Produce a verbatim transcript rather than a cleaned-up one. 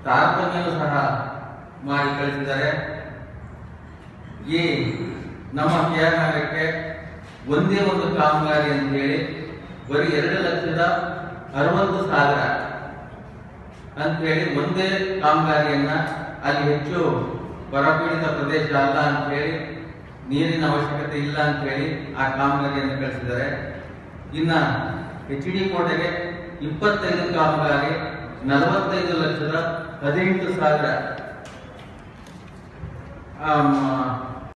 ತಾರತಮ್ಯನೂ ಸಹ ಮಾಡಿ ಕಳಿಸಿದ್ದಾರೆ. ಈ ನಮ್ಮ ಕೆ ಆರ್ ನಗರಕ್ಕೆ ಒಂದೇ ಒಂದು ಕಾಮಗಾರಿ ಅಂತ ಹೇಳಿ ಬರೀ ಎರಡು ಲಕ್ಷದ ಅರವತ್ತು ಸಾವಿರ ಅಂತ ಹೇಳಿ ಒಂದೇ ಕಾಮಗಾರಿಯನ್ನ, ಅಲ್ಲಿ ಹೆಚ್ಚು ಬರಪೀಡಿತ ಪ್ರದೇಶ ಅಲ್ಲ ಅಂತ ಹೇಳಿ, ನೀರಿನ ಅವಶ್ಯಕತೆ ಇಲ್ಲ ಅಂತ ಹೇಳಿ ಆ ಕಾಮಗಾರಿಯನ್ನು ಕಳಿಸಿದ್ದಾರೆ. ಇನ್ನ ಎಚ್ ಡಿ ಕೋಟೆಗೆ ಇಪ್ಪತ್ತೈದು ಕಾಮಗಾರಿ ನಲವತ್ತೈದು ಲಕ್ಷದ ಹದಿನೆಂಟು ಸಾವಿರ